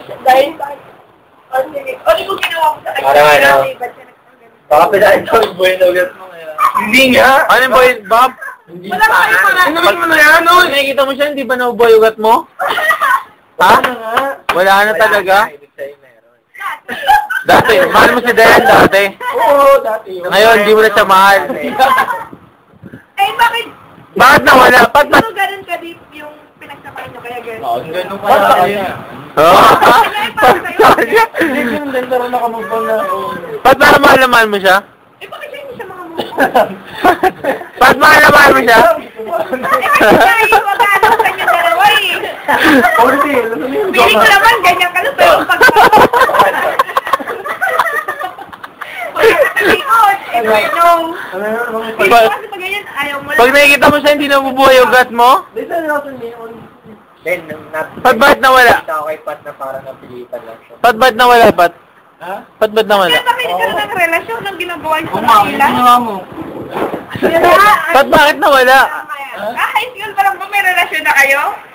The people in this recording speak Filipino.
Dahil ano mo ginawa mo sa kanya? Parang ano? Baka pinahin ko yung buhay na ugat mo ngayon. Hindi nga! Ano yung boy, Bob? Wala ka kayo para. Ano naman mo na yan? Ano? Nakikita mo siya, hindi ba nauboy ugat mo? Ha? Wala na talaga? Dati, mahal mo si Dayan dati. Oo, dati. Ngayon, hindi mo na siya mahal. Eh, bakit? Bakit nawala? Ano ganun ka deep yung pinagsamahin nyo kaya ganun? Oo, ganun pala kaya. Hindi, ganun din, pero nakamubang na. Ba't mahal na mahal mo siya? Eh, bakit hindi siya mga mukha? Ba't mahal na mahal mo siya? Eh, kasi yung magkano sa kanya dalawa eh. Pili ko naman, ganyan ka lang, pero pag... Pag nakikita mo siya, hindi nabubuhay yung ugat mo? Ba't ba't nawala? Na parang napilitan lang siya. Ba't nawala, Pat? Ha? Ba't nawala? Kaya bakit ka ng relasyon ng ginabuhay ko Uma, nila? ginawa mo. Ba't bakit nawala? High school pa lang ba may relasyon na kayo?